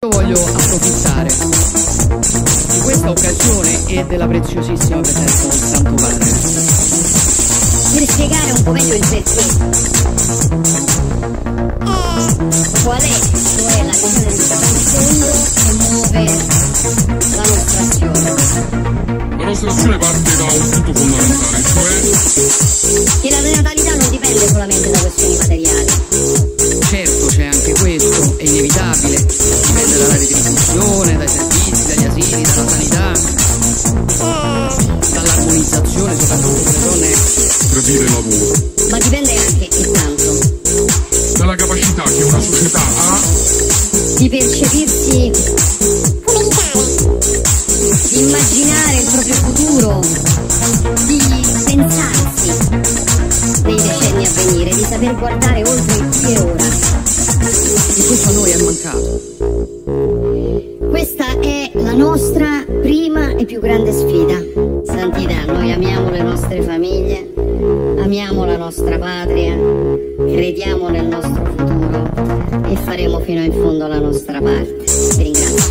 Io voglio approfittare di questa occasione e della preziosissima presenza del Santo Padre per spiegare un po' meglio il perché. Qual è, cioè, la visione di fondo che muove la nostra azione? La nostra azione parte da un punto fondamentale, cioè che la natalità non dipende solamente da questioni materiali. Certo, c'è anche questo, è inevitabile, dipende dalla retribuzione, dai servizi, dagli asili, dalla sanità, dall'armonizzazione soprattutto per le donne. Capire il lavoro. Ma dipende anche, e tanto, dalla capacità che una società ha di percepirsi come l'Italia, di immaginare il proprio futuro, di pensarsi nei decenni a venire, di saper guardare oltre il qui e ora. E questo a noi è mancato. Questa è la nostra prima e più grande sfida. Santità, noi amiamo le nostre famiglie, amiamo la nostra patria, crediamo nel nostro futuro e faremo fino in fondo la nostra parte. Vi ringrazio.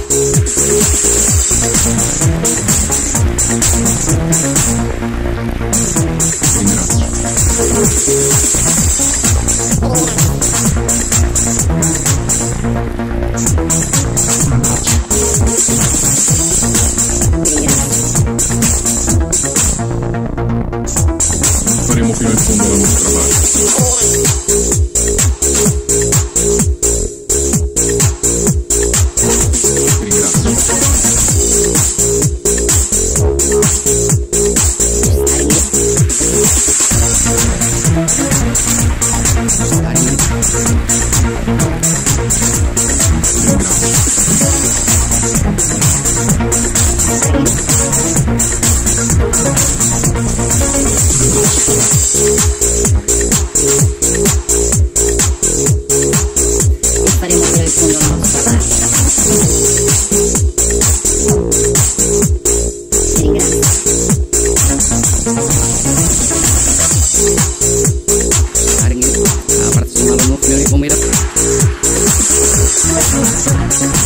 faremo fino in fondo la nostra parte. La prossima la notte di pomeriggio.